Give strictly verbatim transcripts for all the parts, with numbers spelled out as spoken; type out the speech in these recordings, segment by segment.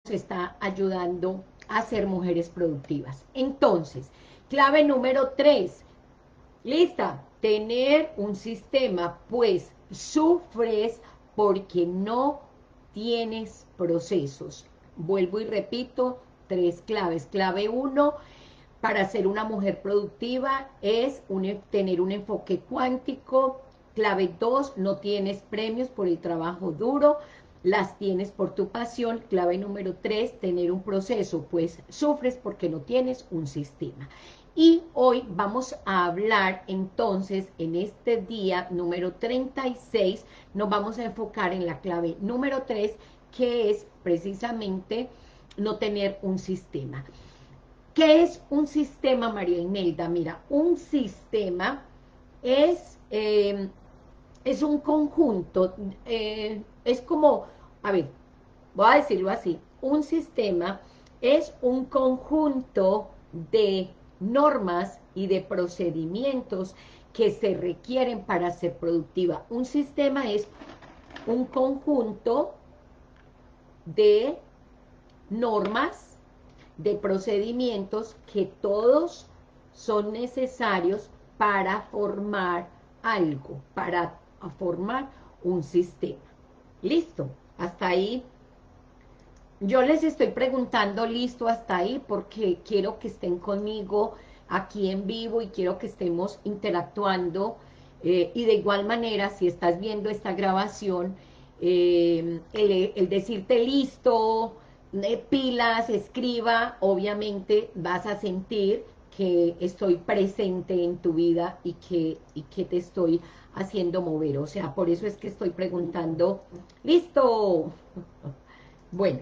está ayudando a ser mujeres productivas. Entonces, clave número tres, lista, tener un sistema, pues sufres porque no tienes procesos. Vuelvo y repito, tres claves. Clave uno, para ser una mujer productiva es un, tener un enfoque cuántico. Clave dos, no tienes premios por el trabajo duro, las tienes por tu pasión. Clave número tres, tener un proceso, pues sufres porque no tienes un sistema. Y hoy vamos a hablar entonces, en este día número treinta y seis, nos vamos a enfocar en la clave número tres, que es precisamente no tener un sistema. ¿Qué es un sistema, María Imelda? Mira, un sistema es, eh, es un conjunto, eh, es como, a ver, voy a decirlo así, un sistema es un conjunto de normas y de procedimientos que se requieren para ser productiva. Un sistema es un conjunto de normas, de procedimientos que todos son necesarios para formar algo, para formar un sistema. ¿Listo? Hasta ahí. Yo les estoy preguntando listo hasta ahí porque quiero que estén conmigo aquí en vivo y quiero que estemos interactuando eh, y de igual manera si estás viendo esta grabación eh, el, el decirte listo, eh, pilas, escriba, obviamente vas a sentir que estoy presente en tu vida y que, y que te estoy haciendo mover, o sea, por eso es que estoy preguntando, listo. Bueno,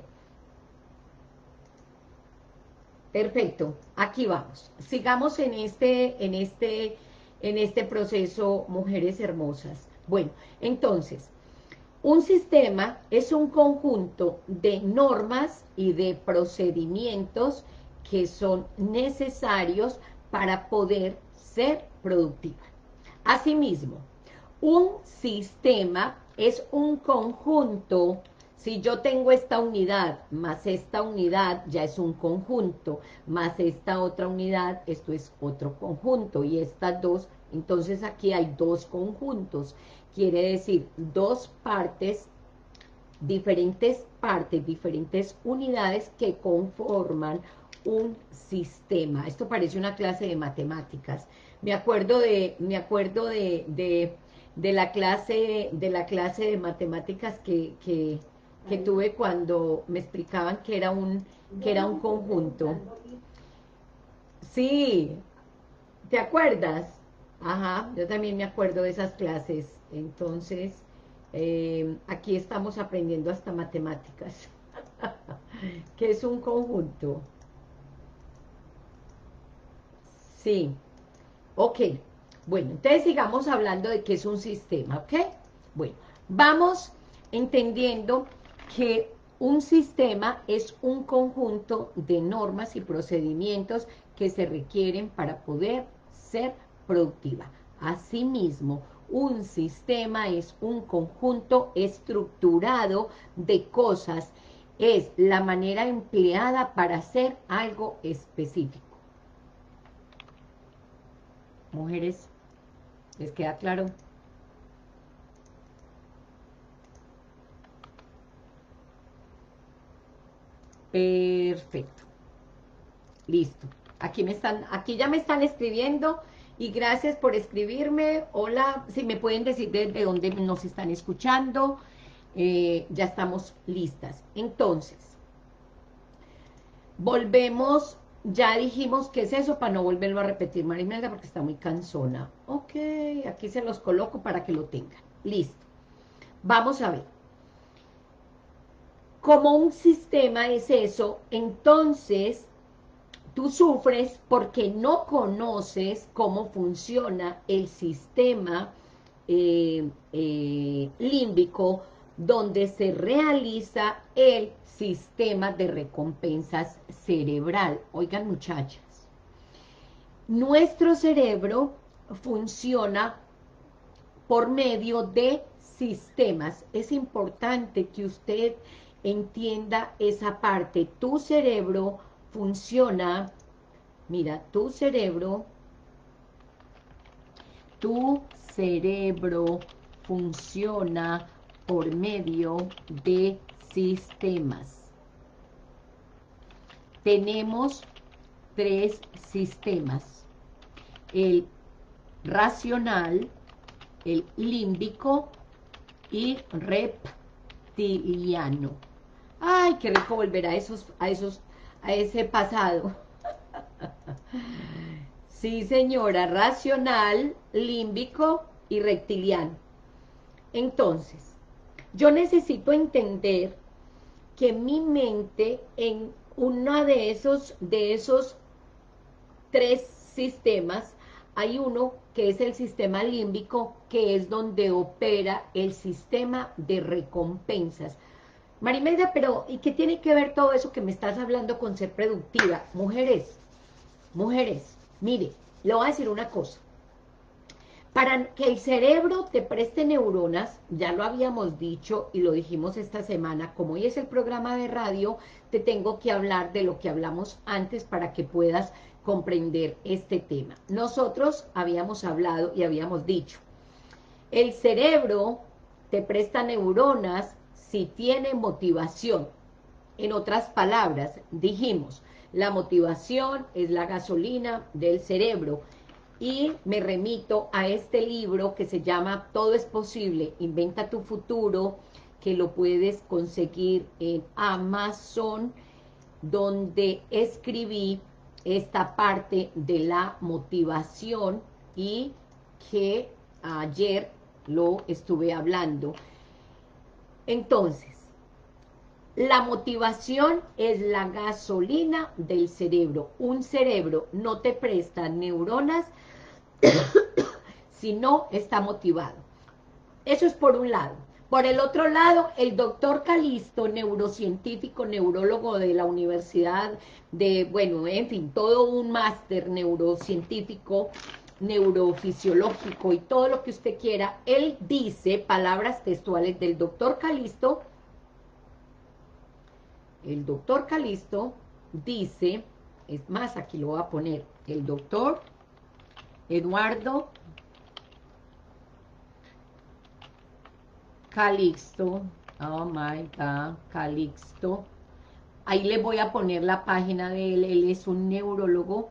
perfecto, aquí vamos. Sigamos en este, en este, en este proceso, mujeres hermosas. Bueno, entonces, un sistema es un conjunto de normas y de procedimientos que son necesarios para poder ser productiva. Asimismo, un sistema es un conjunto. Si yo tengo esta unidad, más esta unidad, ya es un conjunto, más esta otra unidad, esto es otro conjunto, y estas dos, entonces aquí hay dos conjuntos, quiere decir dos partes, diferentes partes, diferentes unidades que conforman un sistema. Esto parece una clase de matemáticas. Me acuerdo de, me acuerdo de, de, de la clase, de la clase de matemáticas que, que, que tuve cuando me explicaban que era un, que era un conjunto. Sí, ¿te acuerdas? Ajá, yo también me acuerdo de esas clases. Entonces, eh, aquí estamos aprendiendo hasta matemáticas, que es un conjunto. Sí, ok. Bueno, entonces sigamos hablando de qué es un sistema, ¿ok? Bueno, vamos entendiendo que un sistema es un conjunto de normas y procedimientos que se requieren para poder ser productiva. Asimismo, un sistema es un conjunto estructurado de cosas, es la manera empleada para hacer algo específico. Mujeres, ¿les queda claro? Perfecto. Listo. Aquí me están, aquí ya me están escribiendo y gracias por escribirme. Hola, si me pueden decir desde dónde nos están escuchando. Eh, ya estamos listas. Entonces, volvemos, ya dijimos qué es eso para no volverlo a repetir, Marimelda, porque está muy cansona. Ok, aquí se los coloco para que lo tengan. Listo. Vamos a ver. Como un sistema es eso, entonces tú sufres porque no conoces cómo funciona el sistema eh, eh, límbico donde se realiza el sistema de recompensas cerebral. Oigan, muchachas, nuestro cerebro funciona por medio de sistemas. Es importante que usted entienda esa parte. Tu cerebro funciona, mira, tu cerebro, tu cerebro funciona por medio de sistemas. Tenemos tres sistemas: el racional, el límbico y reptiliano. Ay, qué rico volver a esos, a esos, a ese pasado. Sí, señora, racional, límbico y reptiliano. Entonces, yo necesito entender que mi mente en uno de esos, de esos tres sistemas, hay uno que es el sistema límbico, que es donde opera el sistema de recompensas. Marimelda, pero ¿y qué tiene que ver todo eso que me estás hablando con ser productiva? Mujeres, mujeres, mire, le voy a decir una cosa. Para que el cerebro te preste neuronas, ya lo habíamos dicho y lo dijimos esta semana, como hoy es el programa de radio, te tengo que hablar de lo que hablamos antes para que puedas comprender este tema. Nosotros habíamos hablado y habíamos dicho, el cerebro te presta neuronas si tiene motivación. En otras palabras, dijimos, la motivación es la gasolina del cerebro. Y me remito a este libro que se llama Todo es posible, inventa tu futuro, que lo puedes conseguir en Amazon, donde escribí esta parte de la motivación y que ayer lo estuve hablando. Entonces, la motivación es la gasolina del cerebro. Un cerebro no te presta neuronas si no está motivado. Eso es por un lado. Por el otro lado, el doctor Calisto, neurocientífico, neurólogo de la universidad de, bueno, en fin, todo un máster neurocientífico, neurofisiológico y todo lo que usted quiera, él dice, palabras textuales del doctor Calisto, el doctor Calisto dice, es más, aquí lo voy a poner, el doctor Eduardo Calixto, oh my God, Calixto, ahí le voy a poner la página de él, él es un neurólogo,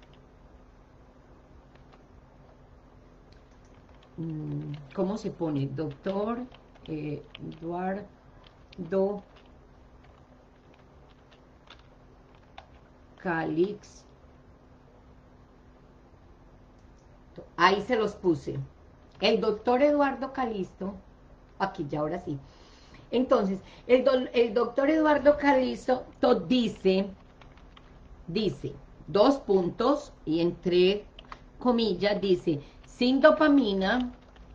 ¿cómo se pone? Doctor eh, Eduardo Calixto, ahí se los puse, el doctor Eduardo Calixto, aquí ya ahora sí. Entonces, el, do, el doctor Eduardo Calisto dice, dice, dos puntos, y entre comillas dice, sin dopamina,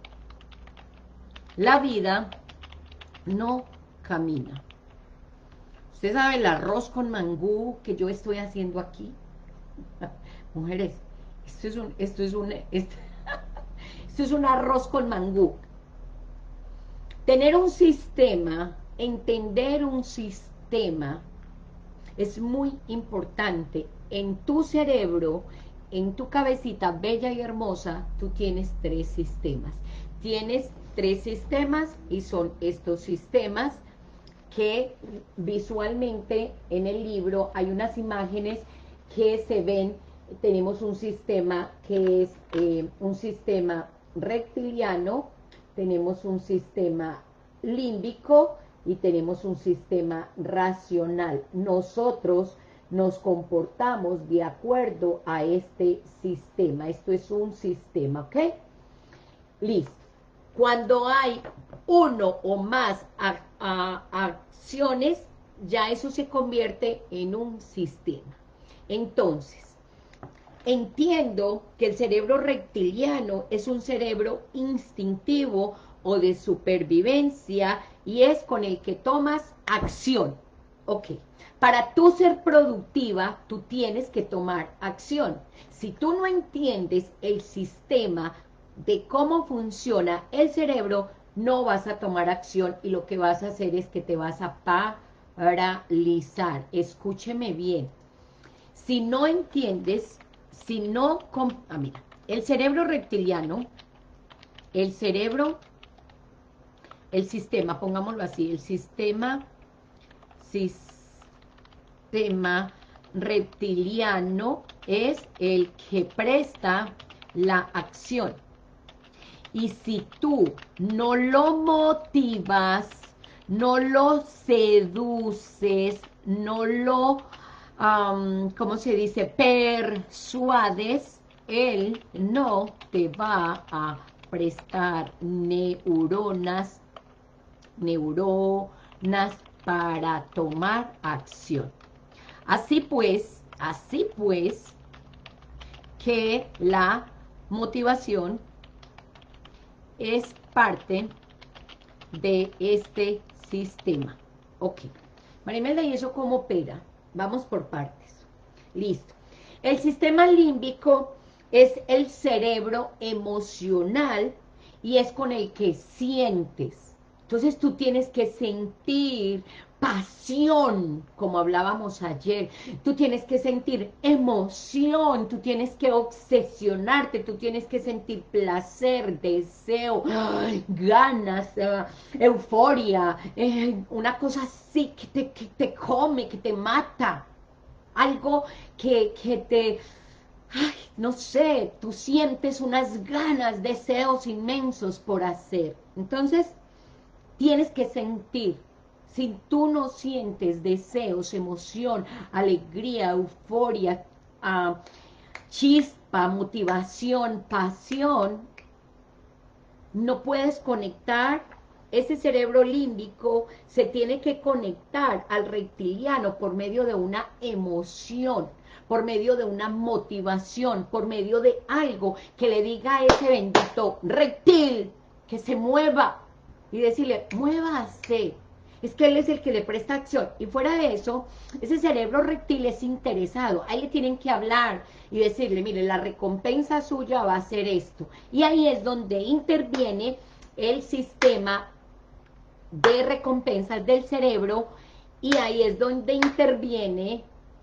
la vida no camina. ¿Usted sabe el arroz con mangú que yo estoy haciendo aquí? Mujeres, esto es un, esto es un, esto, esto es un arroz con mangú. Tener un sistema, entender un sistema, es muy importante. En tu cerebro, en tu cabecita bella y hermosa, tú tienes tres sistemas. Tienes tres sistemas y son estos sistemas que visualmente en el libro hay unas imágenes que se ven. Tenemos un sistema que es eh, un sistema reptiliano, tenemos un sistema límbico y tenemos un sistema racional. Nosotros nos comportamos de acuerdo a este sistema. Esto es un sistema, ¿ok? Listo. Cuando hay uno o más a, a, acciones, ya eso se convierte en un sistema. Entonces, entiendo que el cerebro reptiliano es un cerebro instintivo o de supervivencia y es con el que tomas acción. Ok, para tú ser productiva, tú tienes que tomar acción. Si tú no entiendes el sistema de cómo funciona el cerebro, no vas a tomar acción y lo que vas a hacer es que te vas a paralizar. Escúcheme bien. Si no entiendes, si no... Ah, mira, el cerebro reptiliano, el cerebro, el sistema, pongámoslo así, el sistema, sistema reptiliano es el que presta la acción. Y si tú no lo motivas, no lo seduces, no lo, um, ¿cómo se dice?, persuades, él no te va a prestar neuronas, neuronas para tomar acción. Así pues, así pues, que la motivación es parte de este sistema. Ok. Marimelda, ¿y eso cómo opera? Vamos por partes. Listo. El sistema límbico es el cerebro emocional y es con el que sientes. Entonces tú tienes que sentir pasión, como hablábamos ayer. Tú tienes que sentir emoción, tú tienes que obsesionarte, tú tienes que sentir placer, deseo, ay, ganas, uh, euforia, eh, una cosa así que te, que te come, que te mata. Algo que, que te... Ay, no sé, tú sientes unas ganas, deseos inmensos por hacer. Entonces, tienes que sentir. Si tú no sientes deseos, emoción, alegría, euforia, uh, chispa, motivación, pasión, no puedes conectar. Ese cerebro límbico se tiene que conectar al reptiliano por medio de una emoción, por medio de una motivación, por medio de algo que le diga a ese bendito reptil que se mueva y decirle, muévase. Es que él es el que le presta acción. Y fuera de eso, ese cerebro reptil es interesado. Ahí le tienen que hablar y decirle, mire, la recompensa suya va a ser esto. Y ahí es donde interviene el sistema de recompensas del cerebro, y ahí es donde interviene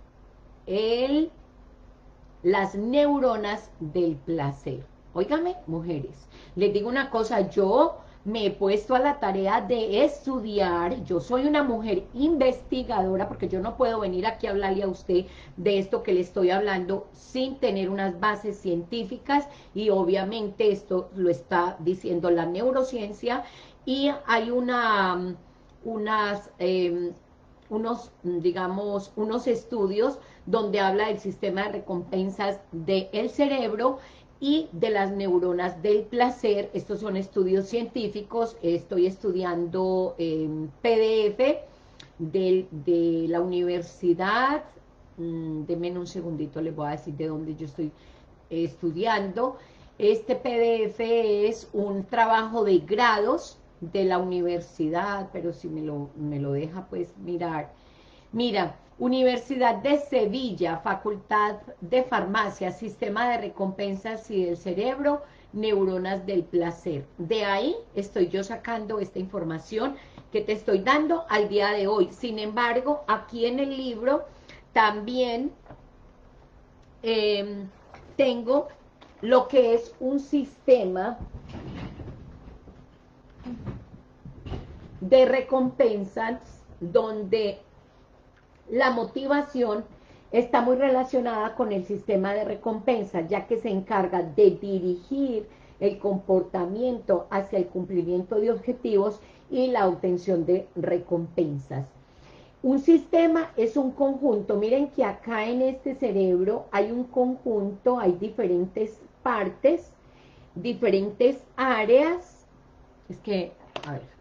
el, las neuronas del placer. Óigame, mujeres, les digo una cosa, yo me he puesto a la tarea de estudiar, yo soy una mujer investigadora, porque yo no puedo venir aquí a hablarle a usted de esto que le estoy hablando sin tener unas bases científicas, y obviamente esto lo está diciendo la neurociencia, y hay una, unas, eh, unos, digamos, unos estudios donde habla del sistema de recompensas del cerebro y de las neuronas del placer. Estos son estudios científicos. Estoy estudiando eh, P D F de, de la universidad, mm, denme un segundito, les voy a decir de dónde yo estoy estudiando. Este P D F es un trabajo de grados de la universidad, pero si me lo, me lo deja pues mirar. Mira, Universidad de Sevilla, Facultad de Farmacia, Sistema de Recompensas y del Cerebro, Neuronas del Placer. De ahí estoy yo sacando esta información que te estoy dando al día de hoy. Sin embargo, aquí en el libro también eh, tengo lo que es un sistema de recompensas donde la motivación está muy relacionada con el sistema de recompensas, ya que se encarga de dirigir el comportamiento hacia el cumplimiento de objetivos y la obtención de recompensas. Un sistema es un conjunto. Miren que acá en este cerebro hay un conjunto, hay diferentes partes, diferentes áreas. Es que, a ver,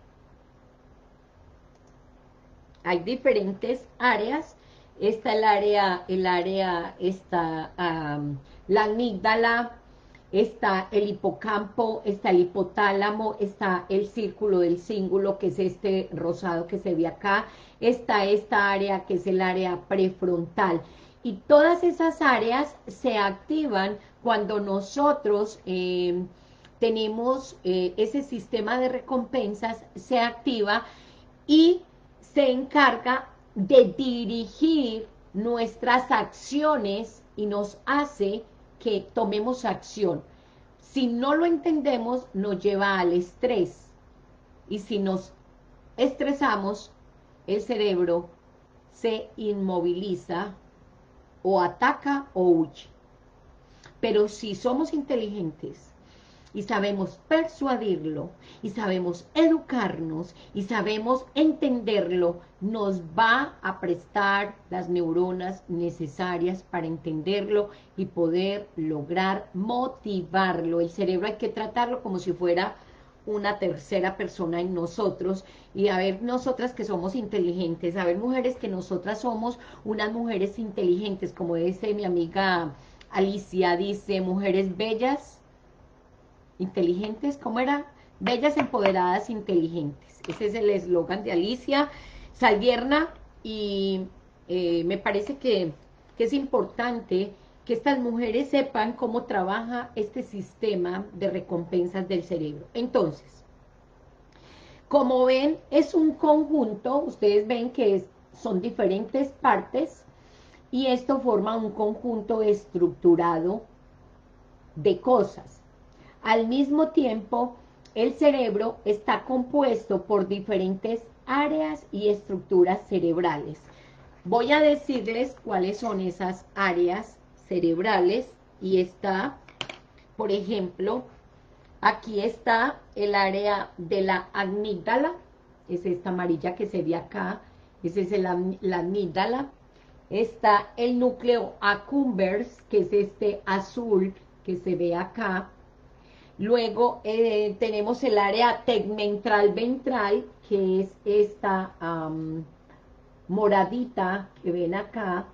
hay diferentes áreas. Está el área, el área, está um, la amígdala, está el hipocampo, está el hipotálamo, está el círculo del cíngulo, que es este rosado que se ve acá, está esta área que es el área prefrontal. Y todas esas áreas se activan cuando nosotros eh, tenemos eh, ese sistema de recompensas, se activa y se encarga de dirigir nuestras acciones y nos hace que tomemos acción. Si no lo entendemos, nos lleva al estrés. Y si nos estresamos, el cerebro se inmoviliza o ataca o huye. Pero si somos inteligentes y sabemos persuadirlo, y sabemos educarnos, y sabemos entenderlo, nos va a prestar las neuronas necesarias para entenderlo y poder lograr motivarlo. El cerebro hay que tratarlo como si fuera una tercera persona en nosotros, y a ver nosotras que somos inteligentes, a ver mujeres que nosotras somos unas mujeres inteligentes, como dice mi amiga Alicia, dice, mujeres bellas, inteligentes, ¿cómo era? Bellas, empoderadas, inteligentes. Ese es el eslogan de Alicia Salvierna, y eh, me parece que, que es importante que estas mujeres sepan cómo trabaja este sistema de recompensas del cerebro. Entonces, como ven, es un conjunto, ustedes ven que es, son diferentes partes, y esto forma un conjunto estructurado de cosas. Al mismo tiempo, el cerebro está compuesto por diferentes áreas y estructuras cerebrales. Voy a decirles cuáles son esas áreas cerebrales, y está, por ejemplo, aquí está el área de la amígdala, es esta amarilla que se ve acá, esa es el, la amígdala. Está el núcleo accumbens, que es este azul que se ve acá. Luego eh, tenemos el área tegmentral ventral, que es esta um, moradita que ven acá,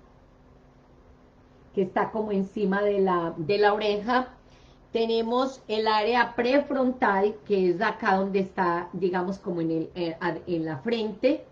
que está como encima de la, de la oreja. Tenemos el área prefrontal, que es acá donde está, digamos, como en, el, eh, en la frente.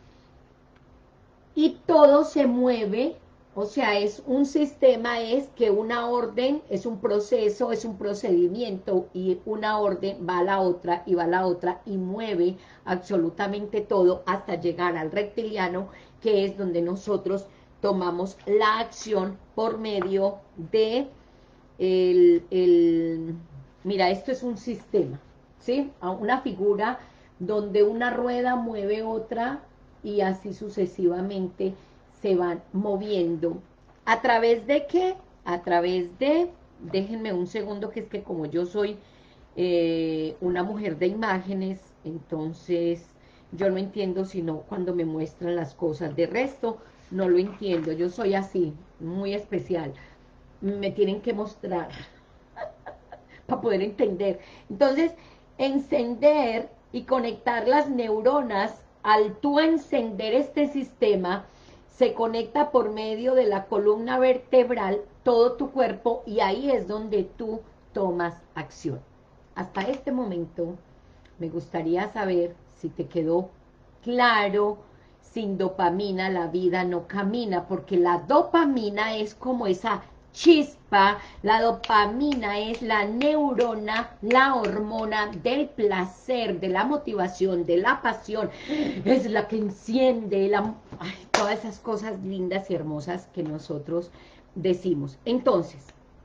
Y todo se mueve. O sea, es un sistema, es que una orden es un proceso, es un procedimiento, y una orden va a la otra y va a la otra y mueve absolutamente todo hasta llegar al reptiliano, que es donde nosotros tomamos la acción por medio de el, el mira, esto es un sistema, ¿sí? Una figura donde una rueda mueve otra y así sucesivamente se van moviendo. ¿A través de qué? A través de, déjenme un segundo, que es que como yo soy eh, una mujer de imágenes, entonces yo no entiendo sino cuando me muestran las cosas. De resto, no lo entiendo. Yo soy así, muy especial. Me tienen que mostrar para poder entender. Entonces, encender y conectar las neuronas, al tú encender este sistema, se conecta por medio de la columna vertebral todo tu cuerpo, y ahí es donde tú tomas acción. Hasta este momento me gustaría saber si te quedó claro. Sin dopamina la vida no camina, porque la dopamina es como esa chispa, la dopamina es la neurona, la hormona del placer, de la motivación, de la pasión, es la que enciende la, ay, todas esas cosas lindas y hermosas que nosotros decimos. Entonces,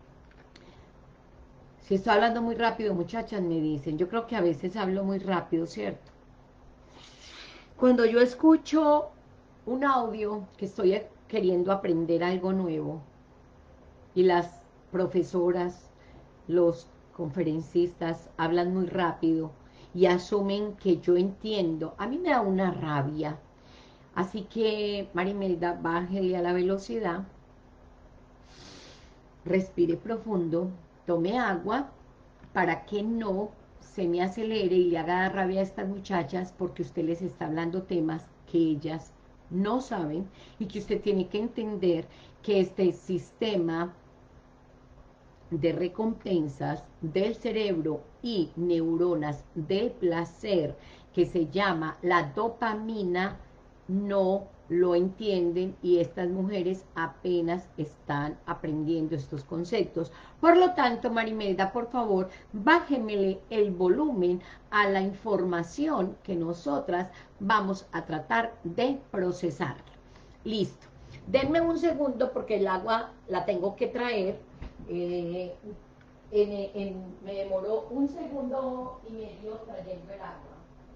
si estoy hablando muy rápido, muchachas, me dicen, yo creo que a veces hablo muy rápido, ¿cierto? Cuando yo escucho un audio que estoy queriendo aprender algo nuevo, y las profesoras, los conferencistas hablan muy rápido y asumen que yo entiendo, a mí me da una rabia. Así que, Marimelda, bájele a la velocidad, respire profundo, tome agua, para que no se me acelere y le haga rabia a estas muchachas, porque usted les está hablando temas que ellas no saben, y que usted tiene que entender que este sistema de recompensas del cerebro y neuronas del placer, que se llama la dopamina, no lo entienden y estas mujeres apenas están aprendiendo estos conceptos. Por lo tanto, Marimelda, por favor, bájemele el volumen a la información que nosotras vamos a tratar de procesar. Listo. Denme un segundo porque el agua la tengo que traer. Eh, en, en, me demoró un segundo y medio trayendo el agua.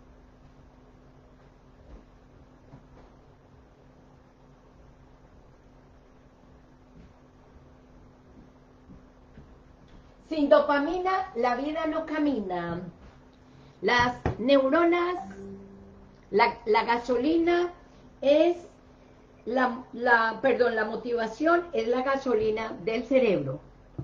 Sin dopamina, la vida no camina. Las neuronas, la, la gasolina es la, la, perdón, la motivación es la gasolina del cerebro.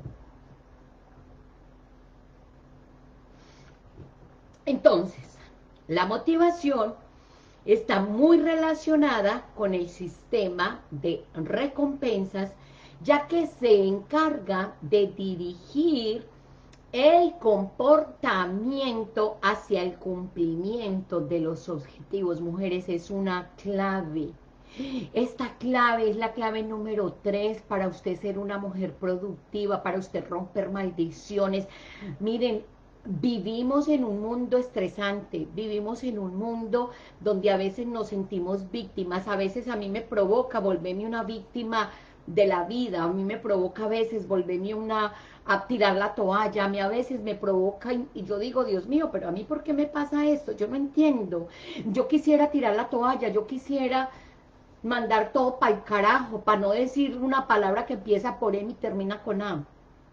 Entonces, la motivación está muy relacionada con el sistema de recompensas, ya que se encarga de dirigir el comportamiento hacia el cumplimiento de los objetivos. Mujeres, es una clave. Esta clave es la clave número tres para usted ser una mujer productiva, para usted romper maldiciones. Miren, vivimos en un mundo estresante, vivimos en un mundo donde a veces nos sentimos víctimas, a veces a mí me provoca volverme una víctima de la vida, a mí me provoca a veces volverme una, a tirar la toalla, a mí a veces me provoca y, y yo digo, Dios mío, pero a mí ¿por qué me pasa esto? Yo no entiendo, yo quisiera tirar la toalla, yo quisiera mandar todo para el carajo, para no decir una palabra que empieza por M y termina con A.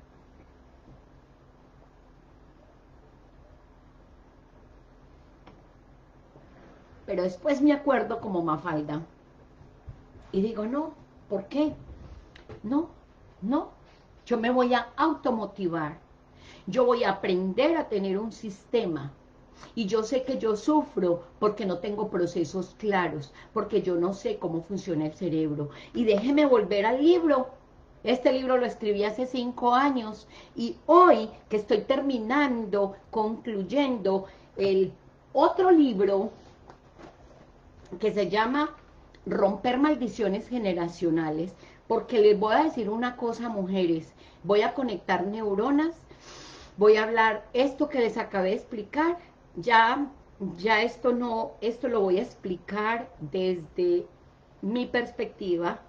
Pero después me acuerdo como Mafalda y digo, no, ¿por qué? No, no, yo me voy a automotivar, yo voy a aprender a tener un sistema, y yo sé que yo sufro porque no tengo procesos claros, porque yo no sé cómo funciona el cerebro, y déjeme volver al libro. Este libro lo escribí hace cinco años, y hoy que estoy terminando, concluyendo el otro libro, que se llama Romper Maldiciones Generacionales, porque les voy a decir una cosa, mujeres, voy a conectar neuronas, voy a hablar esto que les acabé de explicar, ya, ya esto no, esto lo voy a explicar desde mi perspectiva,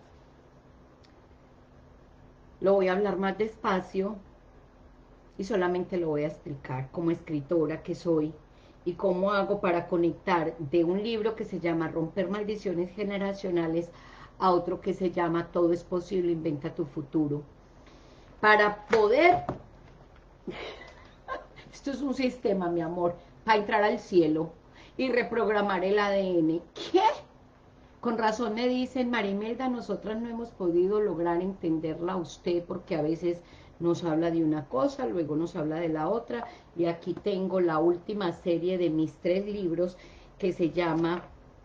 lo voy a hablar más despacio y solamente lo voy a explicar como escritora que soy, y cómo hago para conectar de un libro que se llama Romper Maldiciones Generacionales a otro que se llama Todo es posible, inventa tu futuro. Para poder, esto es un sistema, mi amor, para entrar al cielo y reprogramar el A D N. ¿Qué? Con razón me dicen, Marimelda, nosotras no hemos podido lograr entenderla a usted porque a veces nos habla de una cosa, luego nos habla de la otra, y aquí tengo la última serie de mis tres libros que se llama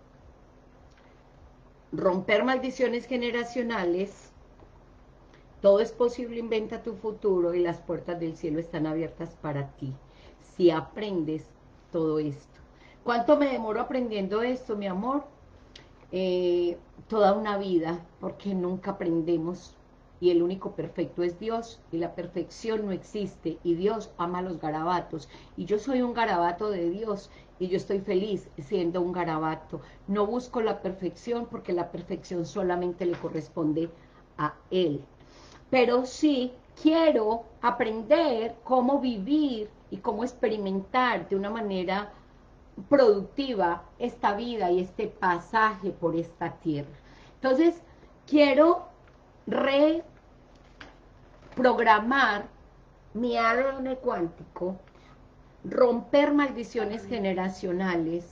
Romper Maldiciones Generacionales, Todo es posible, inventa tu futuro, y las puertas del cielo están abiertas para ti, si aprendes todo esto. ¿Cuánto me demoro aprendiendo esto, mi amor? Eh, toda una vida, porque nunca aprendemos, y el único perfecto es Dios, y la perfección no existe, y Dios ama los garabatos, y yo soy un garabato de Dios, y yo estoy feliz siendo un garabato. No busco la perfección, porque la perfección solamente le corresponde a Él, pero sí quiero aprender cómo vivir y cómo experimentar de una manera productiva esta vida y este pasaje por esta tierra. Entonces, quiero reprogramar mi A D N cuántico, romper maldiciones generacionales.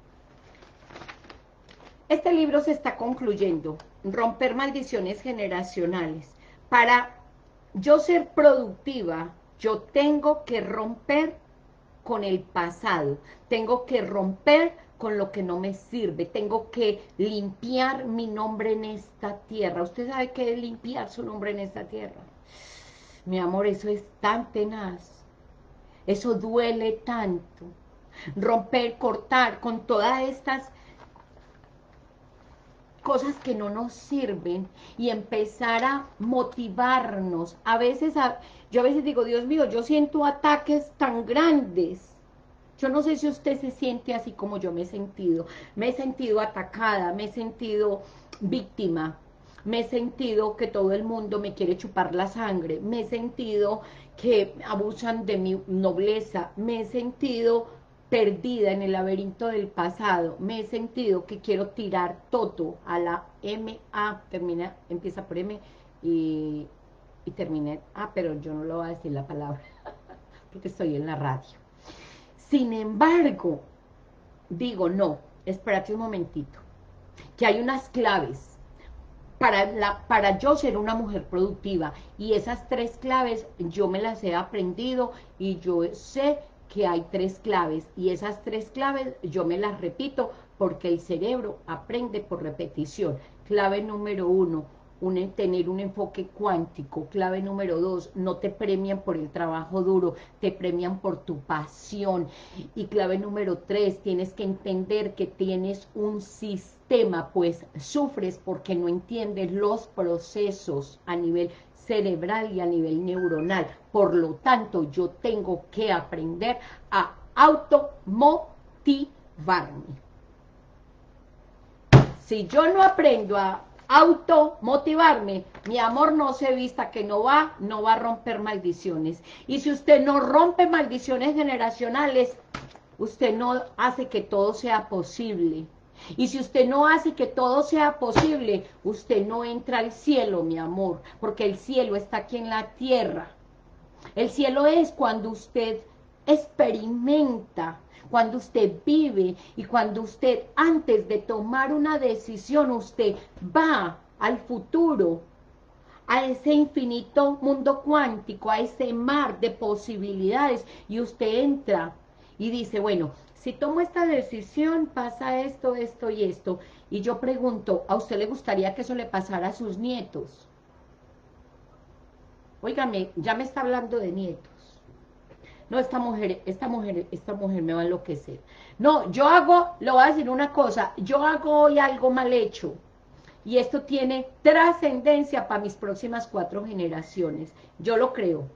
Este libro se está concluyendo, romper maldiciones generacionales. Para yo ser productiva, yo tengo que romper con el pasado, tengo que romper con lo que no me sirve, tengo que limpiar mi nombre en esta tierra. ¿Usted sabe qué es limpiar su nombre en esta tierra? Mi amor, eso es tan tenaz, eso duele tanto. Romper, cortar con todas estas cosas que no nos sirven y empezar a motivarnos. A veces, a, yo a veces digo, Dios mío, yo siento ataques tan grandes. Yo no sé si usted se siente así como yo me he sentido. Me he sentido atacada, me he sentido víctima, me he sentido que todo el mundo me quiere chupar la sangre, me he sentido que abusan de mi nobleza, me he sentido perdida en el laberinto del pasado, me he sentido que quiero tirar todo a la M A, termina, empieza por M y, y termina en A, pero yo no lo voy a decir la palabra, porque estoy en la radio. Sin embargo, digo, no, espérate un momentito, que hay unas claves para, la, para yo ser una mujer productiva, y esas tres claves yo me las he aprendido, y yo sé que hay tres claves, y esas tres claves yo me las repito, porque el cerebro aprende por repetición. Clave número uno, un, tener un enfoque cuántico. Clave número dos, no te premian por el trabajo duro, te premian por tu pasión. Y clave número tres, tienes que entender que tienes un sistema, pues sufres porque no entiendes los procesos a nivel cerebral y a nivel neuronal. Por lo tanto, yo tengo que aprender a automotivarme. Si yo no aprendo a automotivarme, mi amor, no se vista que no va, no va a romper maldiciones. Y si usted no rompe maldiciones generacionales, usted no hace que todo sea posible. Y si usted no hace que todo sea posible, usted no entra al cielo, mi amor, porque el cielo está aquí en la tierra. El cielo es cuando usted experimenta, cuando usted vive y cuando usted, antes de tomar una decisión, usted va al futuro, a ese infinito mundo cuántico, a ese mar de posibilidades, y usted entra y dice, bueno, si tomo esta decisión, pasa esto, esto y esto. Y yo pregunto, ¿a usted le gustaría que eso le pasara a sus nietos? Óigame, ya me está hablando de nietos. No, esta mujer, esta mujer, esta mujer me va a enloquecer. No, yo hago, le voy a decir una cosa, yo hago hoy algo mal hecho, y esto tiene trascendencia para mis próximas cuatro generaciones. Yo lo creo.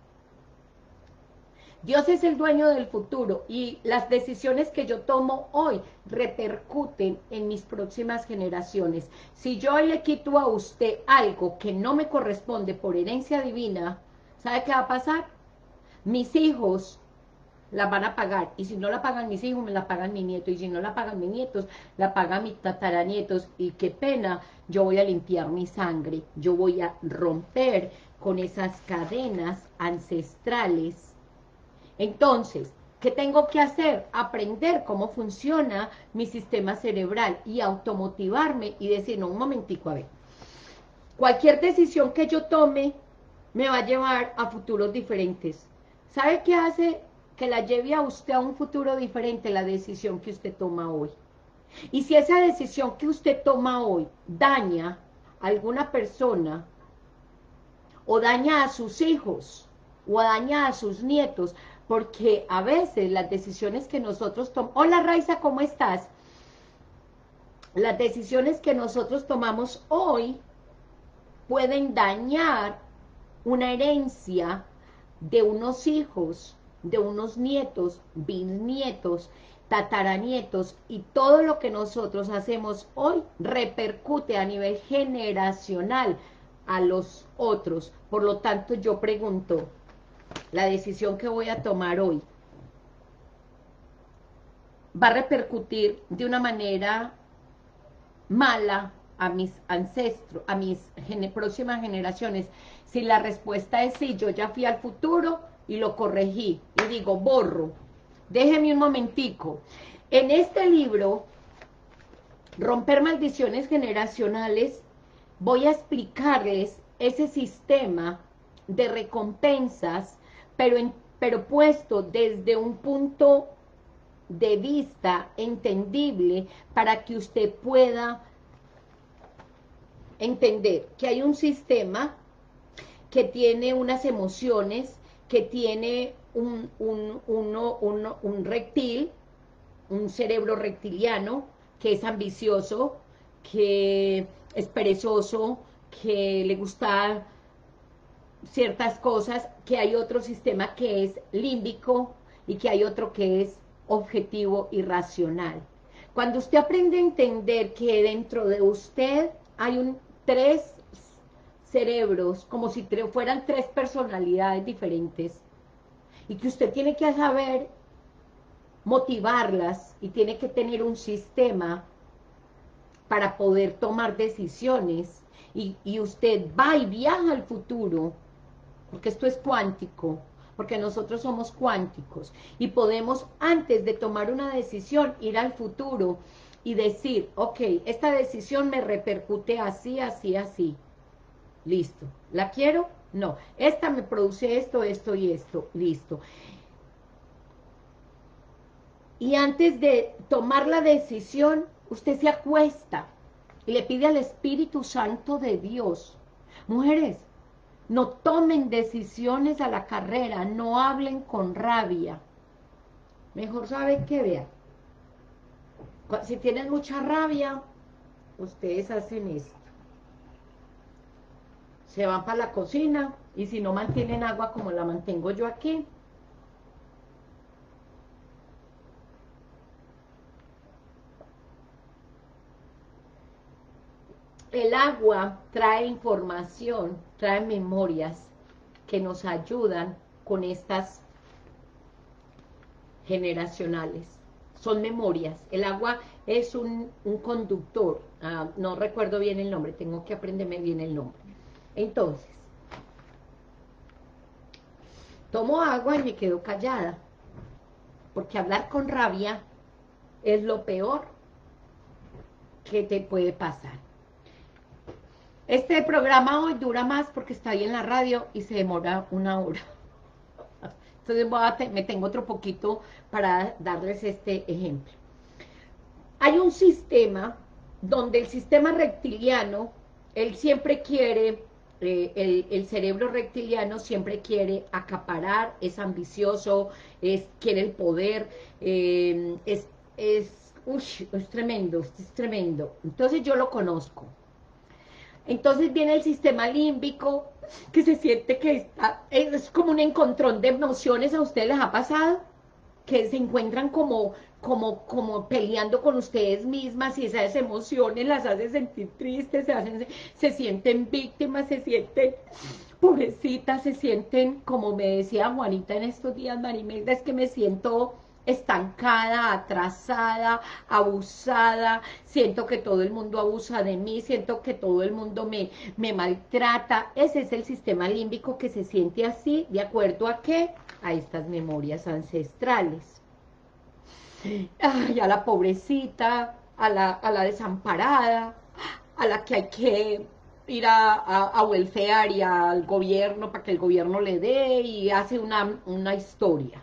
Dios es el dueño del futuro, y las decisiones que yo tomo hoy repercuten en mis próximas generaciones. Si yo le quito a usted algo que no me corresponde por herencia divina, ¿sabe qué va a pasar? Mis hijos la van a pagar, y si no la pagan mis hijos, me la pagan mis nietos, y si no la pagan mis nietos, la pagan mis tataranietos, y qué pena, yo voy a limpiar mi sangre, yo voy a romper con esas cadenas ancestrales. Entonces, ¿qué tengo que hacer? Aprender cómo funciona mi sistema cerebral, y automotivarme, y decir, no, un momentico, a ver, cualquier decisión que yo tome, me va a llevar a futuros diferentes. ¿Sabe qué hace que la lleve a usted a un futuro diferente? La decisión que usted toma hoy. Y si esa decisión que usted toma hoy daña a alguna persona, o daña a sus hijos, o daña a sus nietos, porque a veces las decisiones que nosotros tomamos... Hola Raiza, ¿cómo estás? Las decisiones que nosotros tomamos hoy pueden dañar una herencia de unos hijos, de unos nietos, bisnietos, tataranietos, y todo lo que nosotros hacemos hoy repercute a nivel generacional a los otros. Por lo tanto, yo pregunto, la decisión que voy a tomar hoy va a repercutir de una manera mala a mis ancestros, a mis gene, próximas generaciones. Si la respuesta es sí, yo ya fui al futuro y lo corregí, y digo, borro, déjeme un momentico. En este libro, Romper Maldiciones Generacionales, voy a explicarles ese sistema de recompensas, pero, en, pero puesto desde un punto de vista entendible, para que usted pueda entender que hay un sistema que tiene unas emociones, que tiene un, un, uno, uno, un reptil, un cerebro reptiliano, que es ambicioso, que es perezoso, que le gusta ciertas cosas, que hay otro sistema que es límbico y que hay otro que es objetivo y racional. Cuando usted aprende a entender que dentro de usted hay un, tres cerebros, como si fueran tres personalidades diferentes, y que usted tiene que saber motivarlas y tiene que tener un sistema para poder tomar decisiones, y, y usted va y viaja al futuro, porque esto es cuántico, porque nosotros somos cuánticos, y podemos antes de tomar una decisión ir al futuro y decir, ok, esta decisión me repercute así, así, así, listo, ¿la quiero? No, esta me produce esto, esto y esto, listo. Y antes de tomar la decisión, usted se acuesta y le pide al Espíritu Santo de Dios, mujeres, no tomen decisiones a la carrera, no hablen con rabia. Mejor saben que vean. Si tienen mucha rabia, ustedes hacen esto. Se van para la cocina y si no mantienen agua como la mantengo yo aquí, el agua trae información, trae memorias que nos ayudan con estas generacionales. Son memorias. El agua es un, un conductor. Ah, no recuerdo bien el nombre, tengo que aprenderme bien el nombre. Entonces, tomo agua y me quedo callada, porque hablar con rabia es lo peor que te puede pasar. Este programa hoy dura más porque está ahí en la radio y se demora una hora. Entonces voy a te me tengo otro poquito para darles este ejemplo. Hay un sistema donde el sistema reptiliano, él siempre quiere, eh, el, el cerebro reptiliano siempre quiere acaparar, es ambicioso, es, quiere el poder, eh, es, es, uy, es tremendo, es tremendo. Entonces yo lo conozco. Entonces viene el sistema límbico, que se siente que está, es como un encontrón de emociones. ¿A ustedes les ha pasado? Que se encuentran como, como, como peleando con ustedes mismas, y esas emociones las hace sentir tristes, se, hacen, se sienten víctimas, se sienten pobrecitas, se sienten, como me decía Juanita en estos días, Marimelda, es que me siento estancada, atrasada, abusada, siento que todo el mundo abusa de mí, siento que todo el mundo me, me maltrata. Ese es el sistema límbico que se siente así, ¿de acuerdo a qué? A estas memorias ancestrales. Ay, a la pobrecita, a la, a la desamparada, a la que hay que ir a, a, a welfare y al gobierno para que el gobierno le dé, y hace una, una historia.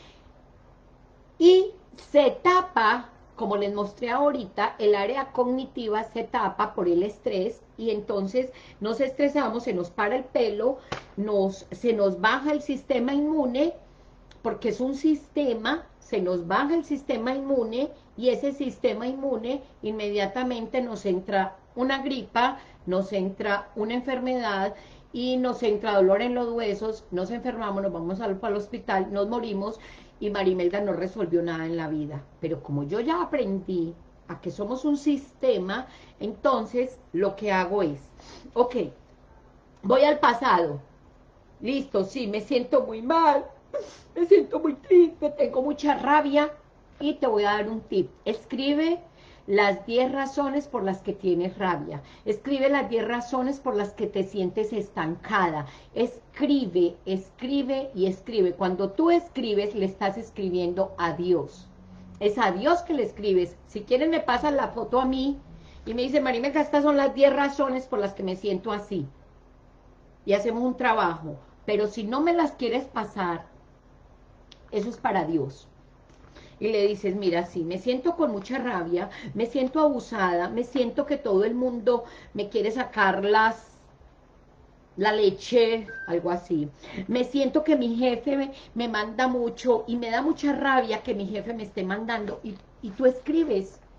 Y se tapa, como les mostré ahorita, el área cognitiva se tapa por el estrés, y entonces nos estresamos, se nos para el pelo, nos, se nos baja el sistema inmune, porque es un sistema, se nos baja el sistema inmune, y ese sistema inmune inmediatamente nos entra una gripa, nos entra una enfermedad, y nos entra dolor en los huesos, nos enfermamos, nos vamos al, al hospital, nos morimos, y Marimelda no resolvió nada en la vida. Pero como yo ya aprendí a que somos un sistema, entonces lo que hago es, ok, voy al pasado, listo, sí, me siento muy mal, me siento muy triste, tengo mucha rabia, y te voy a dar un tip. Escribe las diez razones por las que tienes rabia. Escribe las diez razones por las que te sientes estancada. Escribe, escribe y escribe. Cuando tú escribes, le estás escribiendo a Dios. Es a Dios que le escribes. Si quieren, me pasan la foto a mí y me dice, Marimelda, estas son las diez razones por las que me siento así. Y hacemos un trabajo. Pero si no me las quieres pasar, eso es para Dios. Y le dices, mira, sí, me siento con mucha rabia, me siento abusada, me siento que todo el mundo me quiere sacar las, la leche, algo así. Me siento que mi jefe me, me manda mucho, y me da mucha rabia que mi jefe me esté mandando. Y, y tú escribes,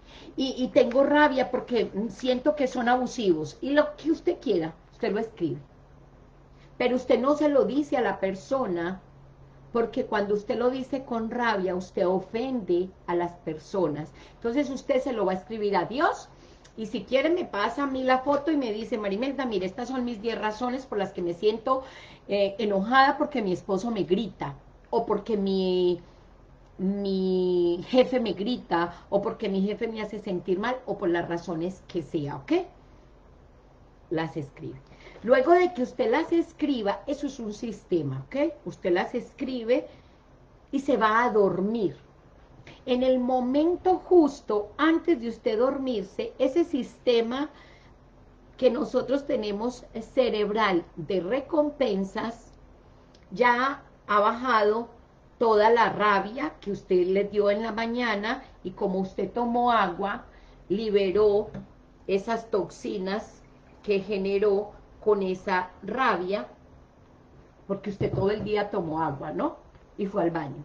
y, y tengo rabia porque siento que son abusivos, y lo que usted quiera, usted lo escribe. Pero usted no se lo dice a la persona, porque cuando usted lo dice con rabia, usted ofende a las personas. Entonces usted se lo va a escribir a Dios, y si quiere me pasa a mí la foto y me dice, Marimelda, mire, estas son mis diez razones por las que me siento eh, enojada porque mi esposo me grita, o porque mi, mi jefe me grita, o porque mi jefe me hace sentir mal, o por las razones que sea, ¿ok? Las escribe. Luego de que usted las escriba, eso es un sistema, ¿ok? Usted las escribe y se va a dormir. En el momento justo, antes de usted dormirse, ese sistema que nosotros tenemos cerebral de recompensas, ya ha bajado toda la rabia que usted le dio en la mañana, y como usted tomó agua, liberó esas toxinas que generó con esa rabia, porque usted todo el día tomó agua, ¿no? Y fue al baño.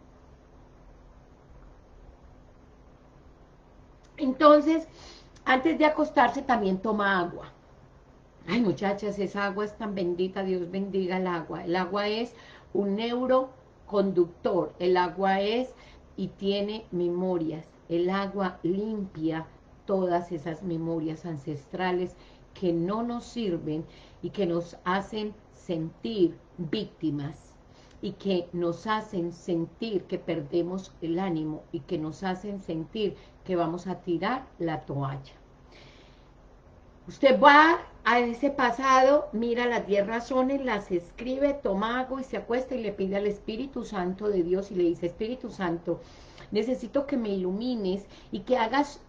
Entonces, antes de acostarse también toma agua. Ay, muchachas, esa agua es tan bendita, Dios bendiga el agua. El agua es un neuroconductor, el agua es y tiene memorias. El agua limpia todas esas memorias ancestrales que no nos sirven y que nos hacen sentir víctimas, y que nos hacen sentir que perdemos el ánimo, y que nos hacen sentir que vamos a tirar la toalla. Usted va a ese pasado, mira las diez razones, las escribe, toma agua y se acuesta y le pide al Espíritu Santo de Dios y le dice, Espíritu Santo, necesito que me ilumines y que hagas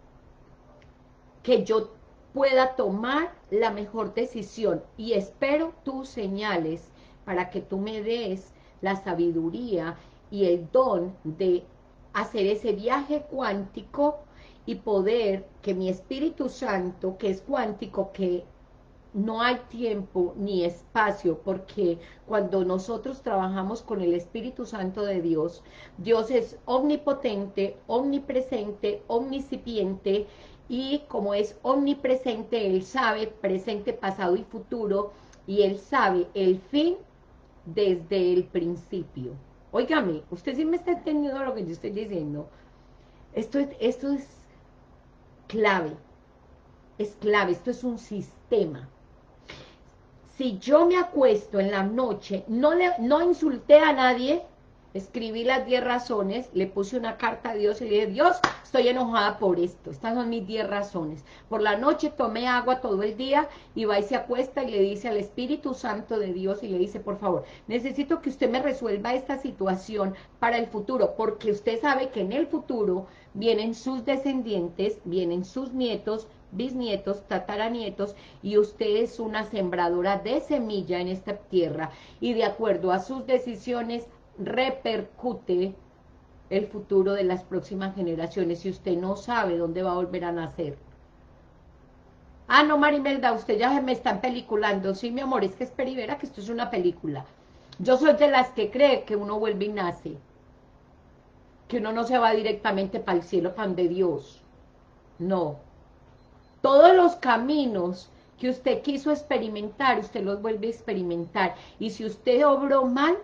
que yo pueda tomar la mejor decisión, y espero tus señales para que tú me des la sabiduría y el don de hacer ese viaje cuántico y poder que mi Espíritu Santo, que es cuántico, que no hay tiempo ni espacio, porque cuando nosotros trabajamos con el Espíritu Santo de Dios, Dios es omnipotente, omnipresente, omniscipiente, y como es omnipresente, Él sabe presente, pasado y futuro, y Él sabe el fin desde el principio. Óigame, usted sí me está entendiendo lo que yo estoy diciendo. Esto es, esto es clave, es clave, esto es un sistema. Si yo me acuesto en la noche, no, le, no insulté a nadie, escribí las diez razones, le puse una carta a Dios y le dije, Dios, estoy enojada por esto, estas son mis diez razones. Por la noche tomé agua todo el día, y va y se acuesta y le dice al Espíritu Santo de Dios, y le dice, por favor, necesito que usted me resuelva esta situación para el futuro, porque usted sabe que en el futuro vienen sus descendientes, vienen sus nietos, bisnietos, tataranietos, y usted es una sembradora de semilla en esta tierra, y de acuerdo a sus decisiones repercute el futuro de las próximas generaciones, y usted no sabe dónde va a volver a nacer. Ah, no, Marimelda, usted ya me está peliculando. Sí, mi amor, es que espera y verá que esto es una película. Yo soy de las que cree que uno vuelve y nace, que uno no se va directamente para el cielo, pan de Dios. No. Todos los caminos que usted quiso experimentar, usted los vuelve a experimentar. Y si usted obró mal,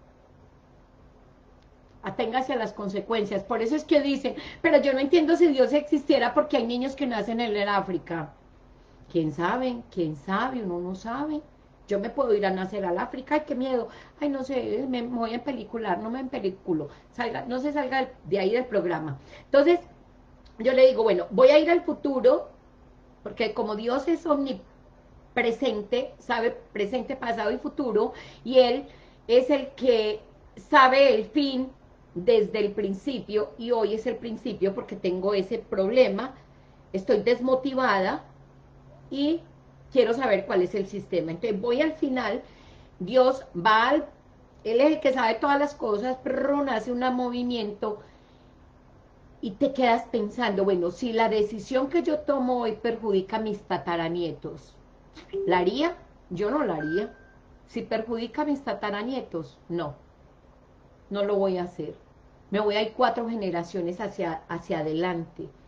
aténgase a las consecuencias. Por eso es que dicen, pero yo no entiendo si Dios existiera, porque hay niños que nacen en el África. ¿Quién sabe? ¿Quién sabe? Uno no sabe. Yo me puedo ir a nacer al África, ay, qué miedo. Ay, no sé, me voy a empelicular, no me empeliculo. Salga, no se salga de ahí del programa. Entonces, yo le digo, bueno, voy a ir al futuro, porque como Dios es omnipresente, sabe presente, pasado y futuro, y Él es el que sabe el fin desde el principio, y hoy es el principio porque tengo ese problema, estoy desmotivada y quiero saber cuál es el sistema. Entonces voy al final, Dios va al, Él es el que sabe todas las cosas, pero hace un movimiento y te quedas pensando, bueno, si la decisión que yo tomo hoy perjudica a mis tataranietos, ¿la haría? Yo no la haría. Si perjudica a mis tataranietos, no, no lo voy a hacer. Me voy a ir cuatro generaciones hacia, hacia adelante,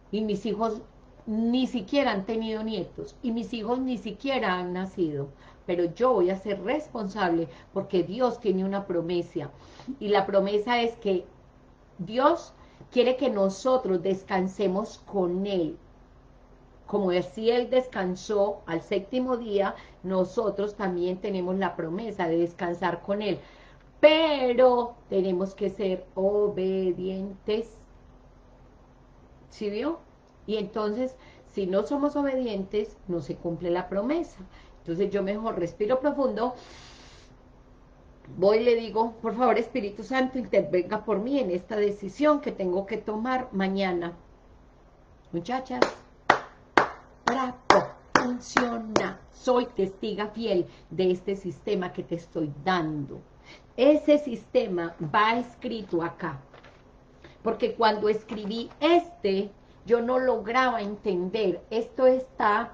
y mis hijos ni siquiera han tenido nietos, y mis hijos ni siquiera han nacido, pero yo voy a ser responsable porque Dios tiene una promesa, y la promesa es que Dios quiere que nosotros descansemos con Él. Como si Él descansó al séptimo día, nosotros también tenemos la promesa de descansar con Él. Pero tenemos que ser obedientes. ¿Sí vio? Y entonces, si no somos obedientes, no se cumple la promesa. Entonces yo mejor respiro profundo, voy y le digo, por favor, Espíritu Santo, intervenga por mí en esta decisión que tengo que tomar mañana. Muchachas, bravo, funciona. Soy testiga fiel de este sistema que te estoy dando. Ese sistema va escrito acá. Porque cuando escribí este, yo no lograba entender. Esto está...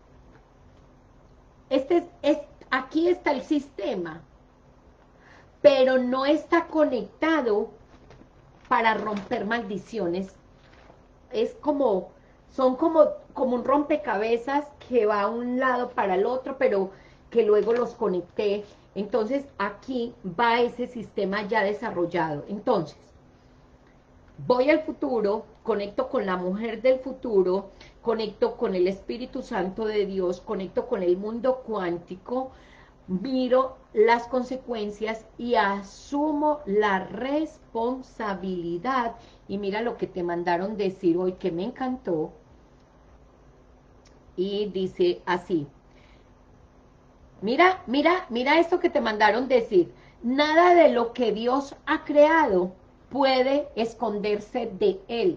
Este es, es, aquí está el sistema, pero no está conectado para romper maldiciones. Es como, son como, como un rompecabezas que va a un lado para el otro, pero que luego los conecté. Entonces aquí va ese sistema ya desarrollado. Entonces, voy al futuro, conecto con la mujer del futuro, conecto con el Espíritu Santo de Dios, conecto con el mundo cuántico, miro las consecuencias y asumo la responsabilidad. Y mira lo que te mandaron decir hoy, que me encantó. Y dice así, mira, mira, mira esto que te mandaron decir. Nada de lo que Dios ha creado puede esconderse de Él,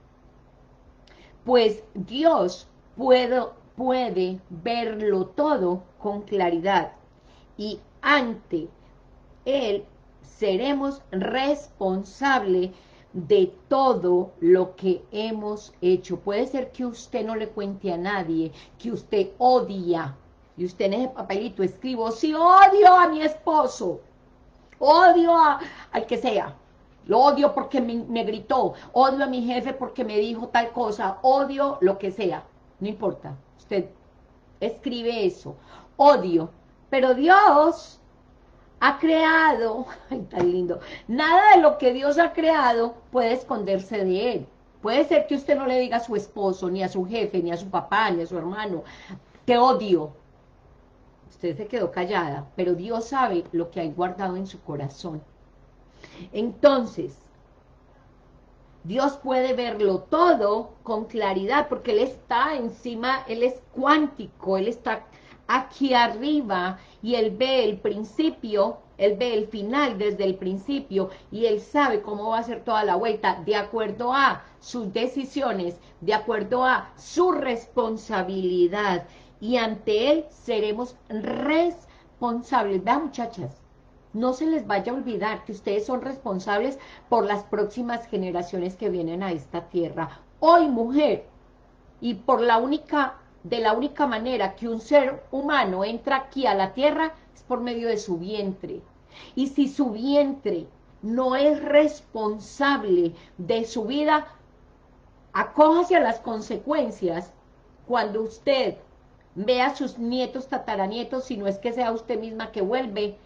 pues Dios puede, puede verlo todo con claridad, y ante Él seremos responsables de todo lo que hemos hecho. Puede ser que usted no le cuente a nadie que usted odia, y usted en ese papelito escribo, sí, odio a mi esposo, odio a, al que sea, lo odio porque me, me gritó, odio a mi jefe porque me dijo tal cosa, odio lo que sea, no importa, usted escribe eso, odio, pero Dios ha creado, ay, tan lindo, nada de lo que Dios ha creado puede esconderse de Él. Puede ser que usted no le diga a su esposo, ni a su jefe, ni a su papá, ni a su hermano, te odio. Usted se quedó callada, pero Dios sabe lo que hay guardado en su corazón. Entonces, Dios puede verlo todo con claridad, porque Él está encima, Él es cuántico, Él está aquí arriba, y Él ve el principio, Él ve el final desde el principio, y Él sabe cómo va a ser toda la vuelta, de acuerdo a sus decisiones, de acuerdo a su responsabilidad, y ante Él seremos responsables. Vean, muchachas, no se les vaya a olvidar que ustedes son responsables por las próximas generaciones que vienen a esta tierra. Hoy, mujer, y por la única, de la única manera que un ser humano entra aquí a la tierra es por medio de su vientre. Y si su vientre no es responsable de su vida, acójase a las consecuencias cuando usted vea a sus nietos, tataranietos, si no es que sea usted misma que vuelve.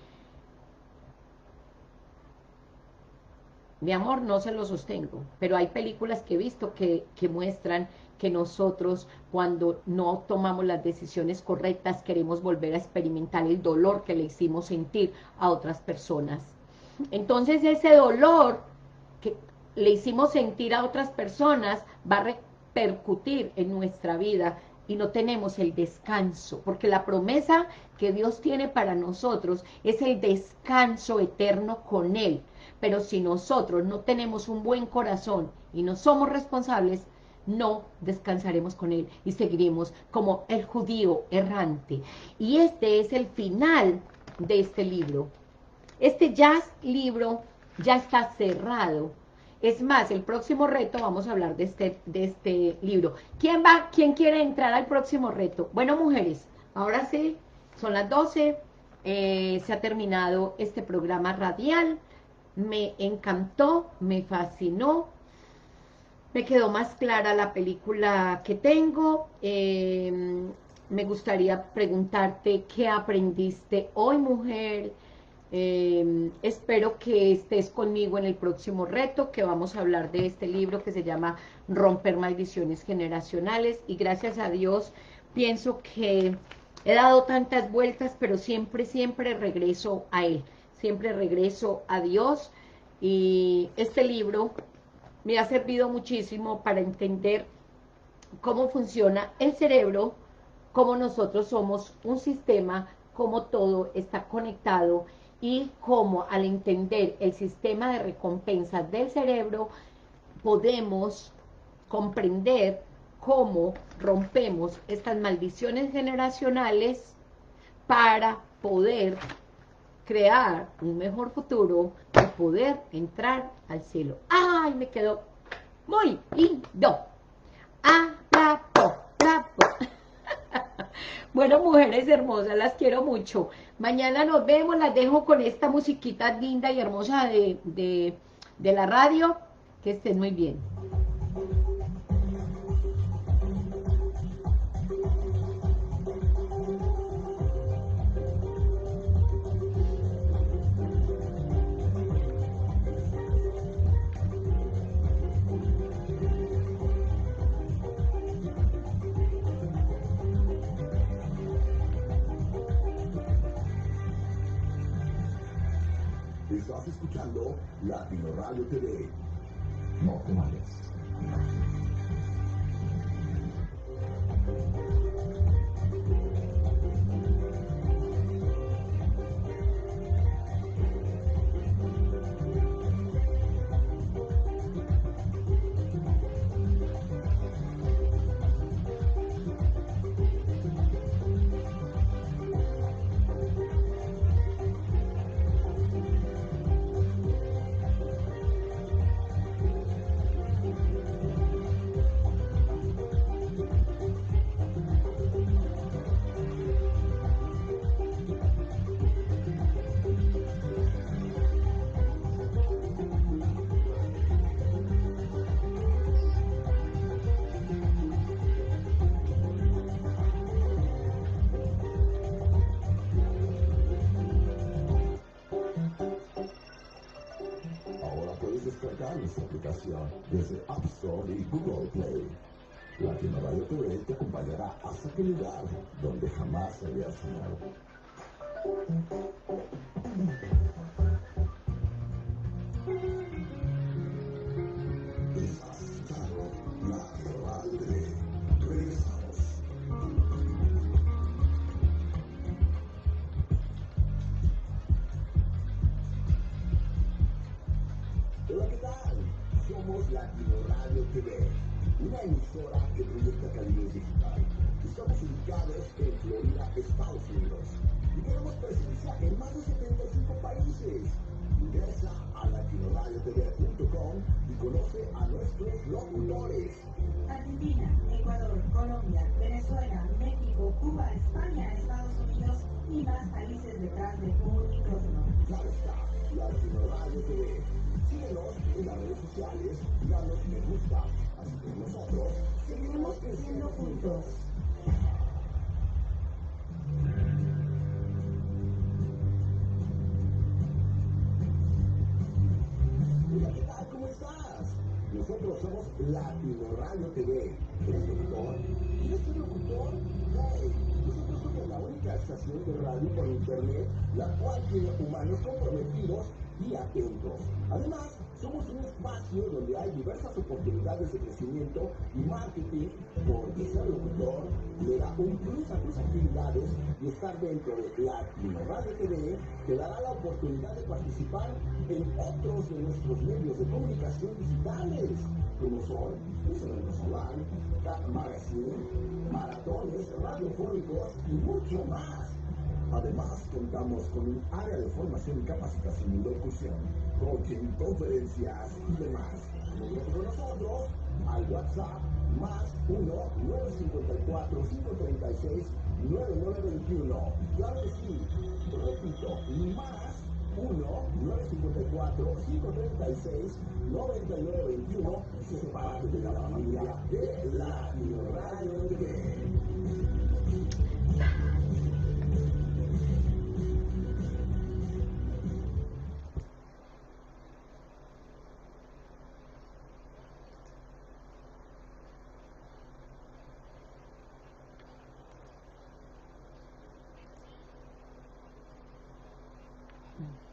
Mi amor, no se lo sostengo, pero hay películas que he visto que, que muestran que nosotros, cuando no tomamos las decisiones correctas, queremos volver a experimentar el dolor que le hicimos sentir a otras personas. Entonces ese dolor que le hicimos sentir a otras personas va a repercutir en nuestra vida, y no tenemos el descanso, porque la promesa que Dios tiene para nosotros es el descanso eterno con Él. Pero si nosotros no tenemos un buen corazón y no somos responsables, no descansaremos con Él y seguiremos como el judío errante. Y este es el final de este libro. Este ya libro ya está cerrado. Es más, el próximo reto vamos a hablar de este, de este libro. ¿Quién va? ¿Quién quiere entrar al próximo reto? Bueno, mujeres, ahora sí, son las doce, eh, se ha terminado este programa radial. Me encantó, me fascinó. me quedó más clara la película que tengo. Eh, me gustaría preguntarte qué aprendiste hoy, mujer. Eh, espero que estés conmigo en el próximo reto, que vamos a hablar de este libro que se llama Romper Maldiciones Generacionales. Y gracias a Dios, pienso que he dado tantas vueltas, pero siempre, siempre regreso a Él. Siempre regreso a Dios. Y este libro me ha servido muchísimo para entender cómo funciona el cerebro, cómo nosotros somos un sistema, cómo todo está conectado y cómo al entender el sistema de recompensas del cerebro podemos comprender cómo rompemos estas maldiciones generacionales para poder crear un mejor futuro y poder entrar al cielo. ¡Ay! Me quedó muy lindo. ¡Ah! ¡Bravo! ¡Bravo! Bueno, mujeres hermosas, las quiero mucho. Mañana nos vemos, las dejo con esta musiquita linda y hermosa de, de, de la radio. Que estén muy bien. Estás escuchando Latino Radio T V. No te vayas. Descargar nuestra aplicación desde App Store y Google Play. Latino Radio T V te acompañará hasta aquel lugar donde jamás habías soñado. Estás escuchando Latino Radio T V. Regresamos. Hola, ¿qué tal? Somos Latino Radio T V, una emisora que proyecta calidez digital. Estamos ubicados en Florida, Estados Unidos, y tenemos presencia en más de setenta y cinco países. Ingresa a latino radio t v punto com y conoce a nuestros locutores. Argentina, Ecuador, Colombia, Venezuela, México, Cuba, España, Estados Unidos y más países detrás de un micrófono. Claro está, Latino Radio T V. Síguenos en las redes sociales y danos me gusta. Así que nosotros seguiremos creciendo juntos. Hola, ¿qué tal? ¿Cómo estás? Nosotros somos Latino Radio T V. ¿Eres locutor? ¿Quieres ser locutor? Hey, nosotros somos la única estación de radio por internet la cual tiene humanos comprometidos y atentos. Además, somos un espacio donde hay diversas oportunidades de crecimiento y marketing, porque ser locutor le da un plus a tus actividades y estar dentro de Latino Radio T V te dará la oportunidad de participar en otros de nuestros medios de comunicación digitales, como son Instagram Solar, Cat Magazine, maratones radiofónicos y mucho más. Además, contamos con un área de formación y capacitación en locución, coaching, conferencias y demás. Comunícate con nosotros al WhatsApp más uno nueve cinco cuatro cinco tres seis nueve nueve dos uno. Claro que sí, Repito, más uno nueve cinco cuatro cinco tres seis nueve nueve dos uno. Se parte de la familia de Latino Radio T V. Mm.